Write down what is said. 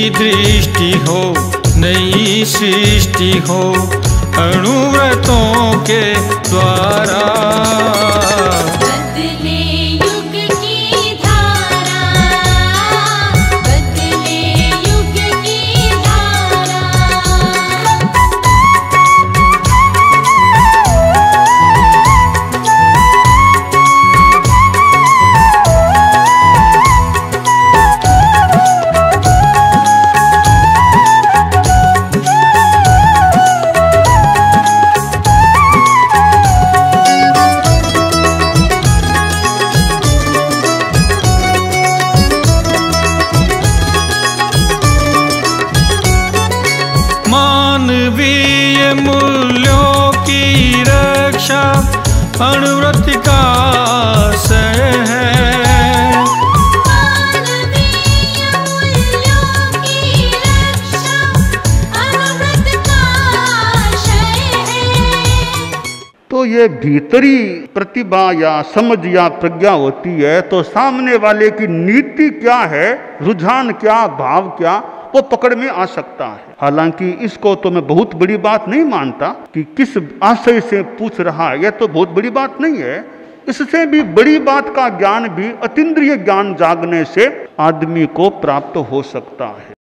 दृष्टि हो, नई सृष्टि हो अणुव्रतों के द्वारा। बदले युग की धारा, बदले युग की धारा। मानवीय मूल्यों की रक्षा अणुव्रत का आशय है। मानवीय मूल्यों की रक्षा अणुव्रत का आशय है। तो ये भीतरी प्रतिभा या समझ या प्रज्ञा होती है, तो सामने वाले की नीति क्या है, रुझान क्या, भाव क्या, वो पकड़ में आ सकता है। हालांकि इसको तो मैं बहुत बड़ी बात नहीं मानता कि किस आशय से पूछ रहा है, यह तो बहुत बड़ी बात नहीं है। इससे भी बड़ी बात का ज्ञान भी अतीन्द्रिय ज्ञान जागने से आदमी को प्राप्त हो सकता है।